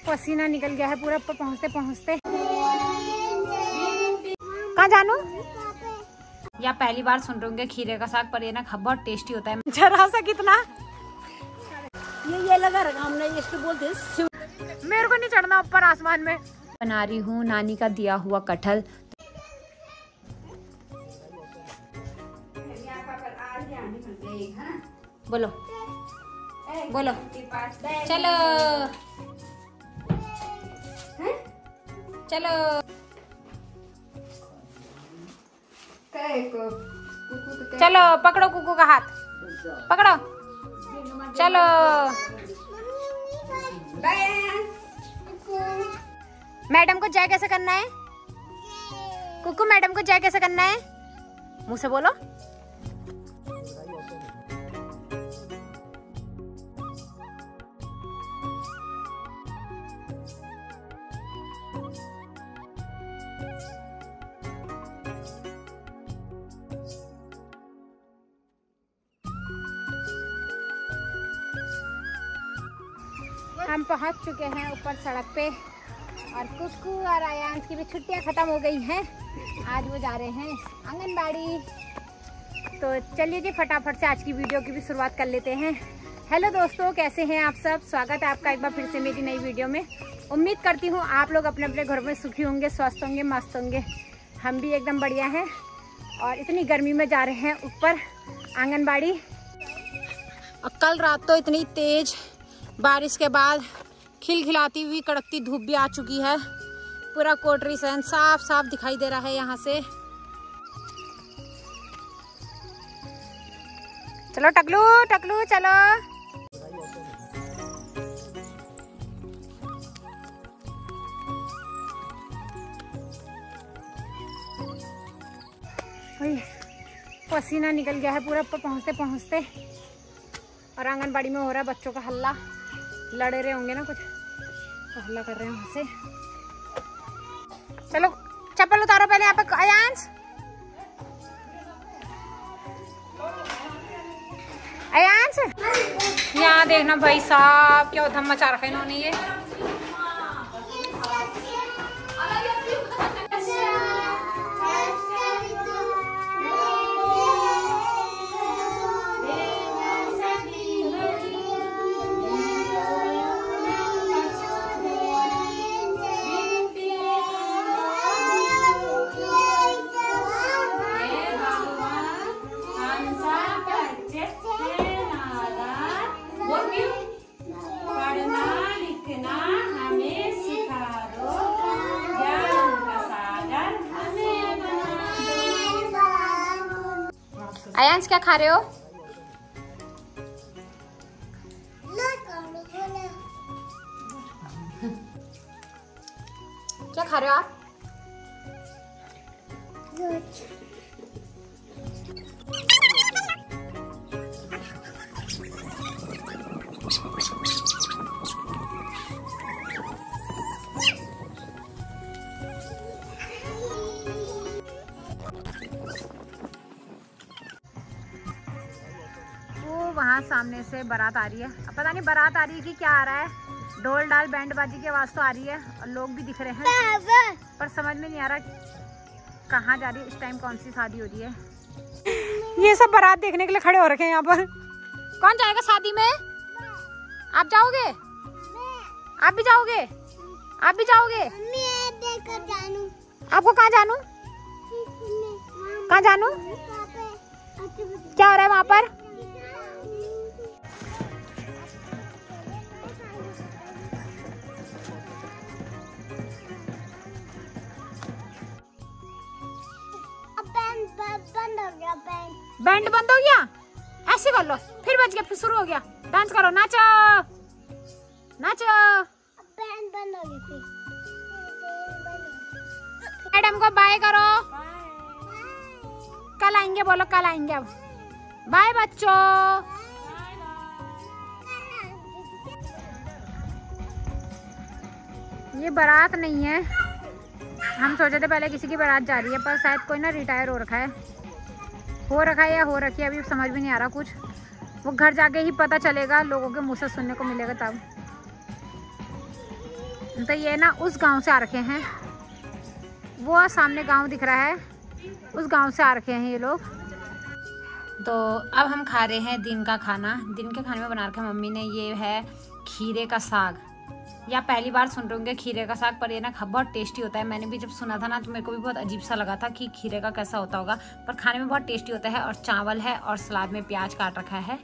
पसीना निकल गया है पूरा पहुँचते पहुँचते। कहाँ जानू? या पहली बार सुन रहे होंगे खीरे का साग, पर ये ना बहुत टेस्टी होता है। जरा सा कितना ये लगा रखा हमने, इसको बोलते हैं। मेरे को नहीं चढ़ना ऊपर आसमान में। बना रही हूँ नानी का दिया हुआ कटहल। बोलो बोलो चलो चलो चलो पकड़ो कुकू का हाथ पकड़ो चलो। मैडम को जय कैसे करना है? कुकू मैडम को जय कैसे करना है? मुंह से बोलो। हम पहुंच चुके हैं ऊपर सड़क पे और कुकू और आयांश की भी छुट्टियां ख़त्म हो गई हैं। आज वो जा रहे हैं आंगनबाड़ी। तो चलिए जी फटाफट से आज की वीडियो की भी शुरुआत कर लेते हैं। हेलो दोस्तों, कैसे हैं आप सब? स्वागत है आपका एक बार फिर से मेरी नई वीडियो में। उम्मीद करती हूँ आप लोग अपने अपने घर में सुखी होंगे, स्वस्थ होंगे, मस्त होंगे। हम भी एकदम बढ़िया हैं और इतनी गर्मी में जा रहे हैं ऊपर आंगनबाड़ी। और कल रात तो इतनी तेज़ बारिश के बाद खिलखिलाती हुई कड़कती धूप भी आ चुकी है। पूरा कोटरी सहन साफ साफ दिखाई दे रहा है यहाँ से। चलो टकलू टकलू चलो। पसीना निकल गया है पूरा पहुँचते पहुँचते। और आंगनबाड़ी में हो रहा है बच्चों का हल्ला। लड़े रहे होंगे ना कुछ तो हल्ला कर रहे हैं वहाँ से। चलो चप्पल उतारो पहले यहाँ पे। आयांश आयांश यहाँ देखना भाई साहब क्या उधम मचा रखा है इन्होंने। ये आयांश क्या खा रहे हो? क्या खा रहे हो आप? वहाँ सामने से बारात आ रही है। अब पता नहीं बारात आ रही है कि क्या आ रहा है। ढोल डाल बैंड बाजी की आवाज़ तो आ रही है और लोग भी दिख रहे हैं, पर समझ में नहीं आ रहा कहाँ जा रही है। इस टाइम कौन सी शादी हो रही है। ये सब बारात देखने के लिए खड़े हो रखे हैं यहाँ पर। कौन जाएगा शादी में? आप जाओगे? आप भी जाओगे? आप भी जाओगे? आपको कहाँ जानू? कहाँ जानू? क्या हो रहा है वहाँ पर? बैंड बंद हो गया। ऐसे कर लो, फिर बज गया, फिर शुरू हो गया। डांस करो, नाचो नाचो। बैंड बंद हो गया। मैडम को बाय करो। कल आएंगे बोलो, कल आएंगे। अब बाय बच्चों। ये बारात नहीं है। हम सोचे थे पहले किसी की बारात जा रही है, पर शायद कोई ना रिटायर हो रखा है या हो रखी है, अभी समझ में नहीं आ रहा कुछ। वो घर जाके ही पता चलेगा, लोगों के मुंह से सुनने को मिलेगा तब। तो ये ना उस गांव से आ रखे हैं, वो सामने गांव दिख रहा है, उस गांव से आ रखे हैं ये लोग। तो अब हम खा रहे हैं दिन का खाना। दिन के खाने में बना रखा है मम्मी ने, ये है खीरे का साग। या पहली बार सुन रहे होंगे खीरे का साग, पर ये ना बहुत टेस्टी होता है। मैंने भी जब सुना था ना तो मेरे को भी बहुत अजीब सा लगा था कि खीरे का कैसा होता होगा, पर खाने में बहुत टेस्टी होता है। और चावल है और सलाद में प्याज काट रखा है।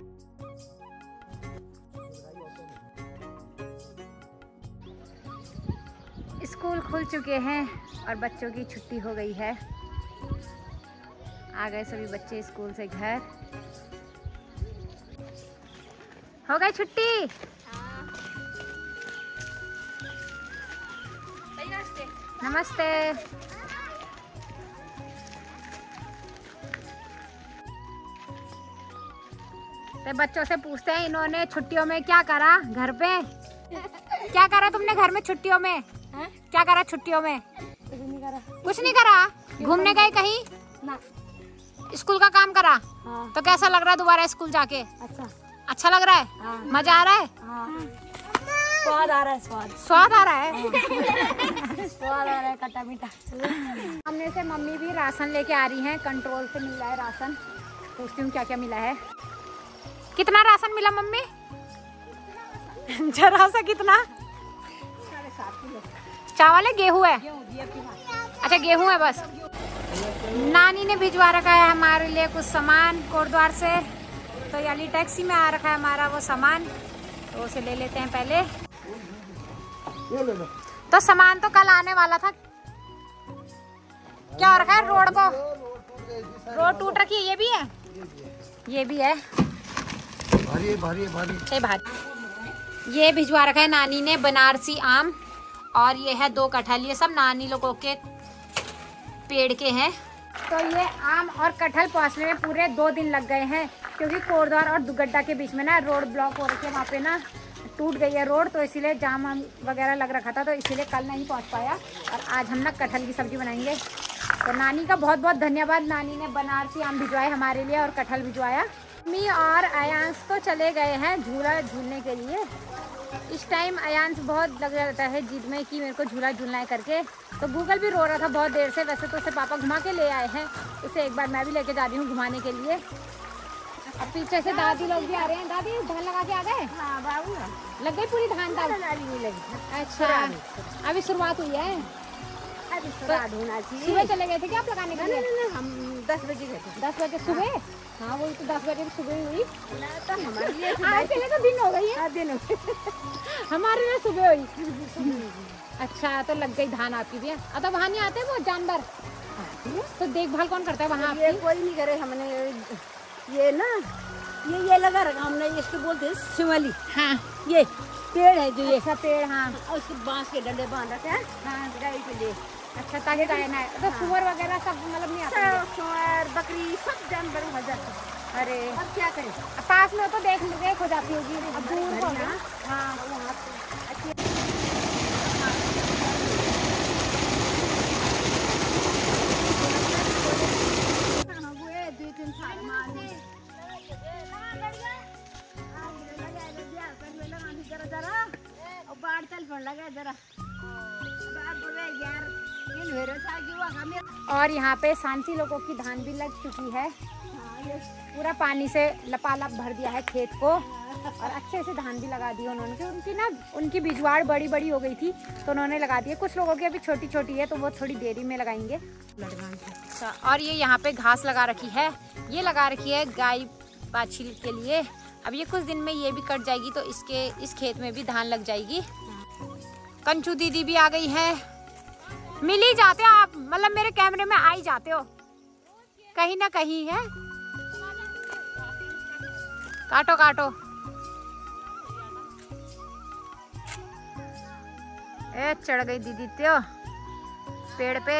स्कूल खुल चुके हैं और बच्चों की छुट्टी हो गई है। आ गए सभी बच्चे स्कूल से घर। हो गई छुट्टी। नमस्ते। तो बच्चों से पूछते हैं इन्होंने छुट्टियों में क्या करा घर पे। क्या करा तुमने घर में छुट्टियों में? हाँ? क्या करा छुट्टियों में? कुछ नहीं करा। घूमने गए कहीं ना। स्कूल का काम करा। हाँ। तो कैसा लग रहा है दोबारा स्कूल जाके? अच्छा लग रहा है। हाँ। मजा आ रहा है। हाँ। स्वाद आ रहा है। स्वाद आ रहा है। स्वाद आ रहा है खट्टा मीठा। सामने से मम्मी भी राशन लेके आ रही हैं। कंट्रोल से मिला है राशन। पूछती हूँ क्या क्या मिला है। कितना राशन मिला मम्मी? जरा सा कितना? 7.5 किलो चावल है गेहूँ है? गेहूं। अच्छा गेहूँ है बस। नानी ने भिजवा रखा है हमारे लिए कुछ सामान कोटद्वार से। तो यानी टैक्सी में आ रखा है हमारा वो सामान, तो उसे ले लेते हैं पहले। तो सामान तो कल आने वाला था। क्या हो रखा है रोड को? रोड टूट रखी है। ये भी है, ये भी है। भारी। ये भिजवा रखा है नानी ने बनारसी आम, और ये है 2 कटहल। ये सब नानी लोगों के पेड़ के हैं। तो ये आम और कटहल पहुंचने में पूरे 2 दिन लग गए हैं, क्योंकि कोटद्वार और दुगड्डा के बीच में ना रोड ब्लॉक हो रखी है। वहाँ पे ना टूट गई है रोड, तो इसीलिए जाम वगैरह लग रखा था, तो इसीलिए कल नहीं पहुँच पाया। और आज हम ना कटहल की सब्जी बनाएंगे। तो नानी का बहुत बहुत धन्यवाद। नानी ने बनारसी आम भिजवाए हमारे लिए और कटहल भिजवाया। मम्मी और अयांश तो चले गए हैं झूला झूलने के लिए। इस टाइम अयांश बहुत लग रहता है जिद में कि मेरे को झूला झूलना है करके। तो गूगल भी रो रहा था बहुत देर से। वैसे तो उसे पापा घुमा के ले आए हैं, उसे एक बार मैं भी लेके जा रही हूँ घुमाने के लिए। अब पीछे से दादी लोग भी आ रहे हैं। दादी धान लगा के आ गए? हाँ बाबू लग गई पूरी धान दाल? नहीं लगी। अच्छा अभी शुरुआत हुई है। अभी शुरुआत होना चाहिए। सुबह चले गए थे क्या आप लगाने के लिए? नहीं, हम 10 बजे गए थे। 10 बजे सुबह? हाँ वही तो 10 बजे सुबह हुई। तो हमारे लिए आज के लिए तो दिन हो गई है। दिन हमारे लिए सुबह हुई। अच्छा तो लग गई धान आपकी भी। अब तो वहाँ नहीं आते वो जानवर? तो देखभाल कौन करता है वहाँ? ये कोई नहीं करे। हमने ये ना ये लगा रखा हमने, इसको बोलते हैं शिवाली। हाँ ये पेड़ है जो ये। अच्छा पेड़। हाँ और उसके बांस के डंडे बांध रखे हैं। हाँ गाय के लिए। अच्छा ताकि गाय ना। तो सुअर वगैरह सब मतलब नहीं आते? सुअर बकरी सब जानवर हो जाते हैं। अरे अब क्या करें? पास में हो तो देख हो जाती होगी। अब दूर हो गया। हाँ और यहाँ पे सांची लोगों की धान भी लग चुकी है। पूरा पानी से लपालप भर दिया है खेत को, और अच्छे से धान भी लगा दी उन्होंने। उनकी बिजवाड़ बड़ी बड़ी हो गई थी तो उन्होंने लगा दी है। कुछ लोगों की अभी छोटी छोटी है तो वो थोड़ी देरी में लगाएंगे। और ये यहाँ पे घास लगा रखी है, ये लगा रखी है गाय बाछी के लिए। अब ये कुछ दिन में ये भी कट जाएगी तो इस खेत में भी धान लग जाएगी। कंचू दीदी भी आ गई है। मिल ही जाते हो आप, मतलब मेरे कैमरे में आ ही जाते हो कहीं ना कहीं है। काटो काटो। ए चढ़ गई दीदी त्यो पेड़ पे।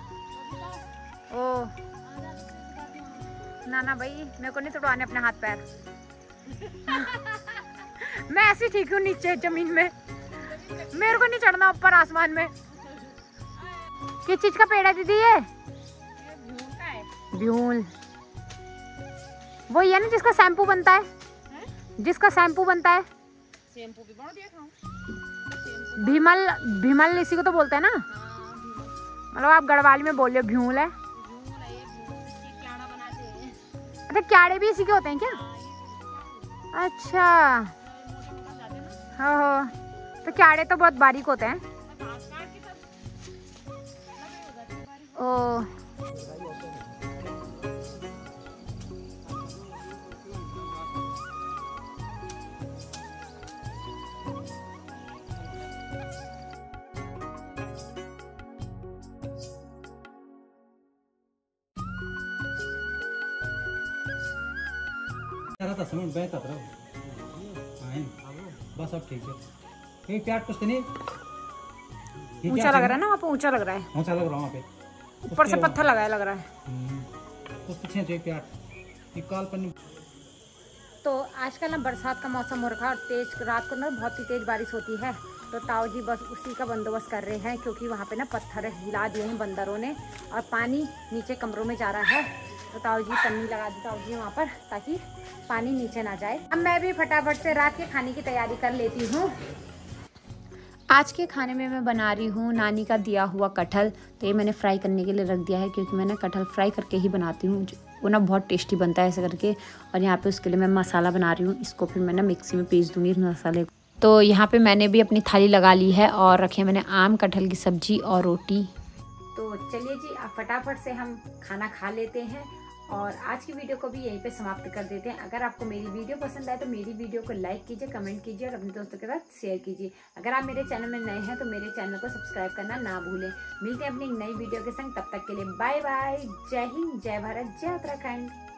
ओ ना भाई मेरे को नहीं तोड़वाने अपने हाथ पैर। मैं ऐसी ठीक हूँ नीचे जमीन में, मेरे को नहीं चढ़ना ऊपर आसमान में। किस चीज का पेड़ है दीदी ये? भ्यूल। वो ये ना जिसका शैम्पू बनता है? जिसका शैम्पू बनता है। शैम्पू भी बना दिया खाऊं। भीमल इसी को तो बोलते हैं ना, मतलब आप गढ़वाली में बोल रहे हो भ्यूल है। अच्छा क्याड़े भी इसी के होते हैं क्या? अच्छा हाँ, तो क्याड़े तो बहुत बारीक होते हैं। ओ बस अब ठीक है। प्याट कुछ नहीं ऊंचा लग रहा है ना, वहाँ पे ऊंचा लग रहा है, ऊंचा लग रहा है वहाँ पे, ऊपर से पत्थर लगाया लग रहा है। कुछ पीछे जो प्याट काल पन्नी। तो आजकल ना बरसात का मौसम हो रखा है और तेज रात को ना बहुत ही तेज बारिश होती है, तो ताऊ जी बस उसी का बंदोबस्त कर रहे हैं, क्योंकि वहाँ पे ना पत्थर हिला दिए हैं बंदरों ने और पानी नीचे कमरों में जा रहा है। तो ताऊ जी पन्नी लगा दी ताऊ जी वहाँ पर, ताकि पानी नीचे ना जाए। अब मैं भी फटाफट से रात के खाने की तैयारी कर लेती हूँ। आज के खाने में मैं बना रही हूँ नानी का दिया हुआ कटहल। तो ये मैंने फ्राई करने के लिए रख दिया है, क्योंकि मैंने कटहल फ्राई करके ही बनाती हूँ, वो ना बहुत टेस्टी बनता है ऐसे करके। और यहाँ पे उसके लिए मैं मसाला बना रही हूँ, इसको फिर मैं ना मिक्सी में पीस दूँगी इस मसाले को। तो यहाँ पे मैंने भी अपनी थाली लगा ली है और रखे मैंने आम, कटहल की सब्जी और रोटी। तो चलिए जी अब फटाफट से हम खाना खा लेते हैं और आज की वीडियो को भी यहीं पे समाप्त कर देते हैं। अगर आपको मेरी वीडियो पसंद आए तो मेरी वीडियो को लाइक कीजिए, कमेंट कीजिए और अपने दोस्तों के साथ शेयर कीजिए। अगर आप मेरे चैनल में नए हैं तो मेरे चैनल को सब्सक्राइब करना ना भूलें। मिलते हैं अपनी एक नई वीडियो के संग, तब तक के लिए बाय बाय। जय हिंद, जय भारत, जय उत्तराखंड।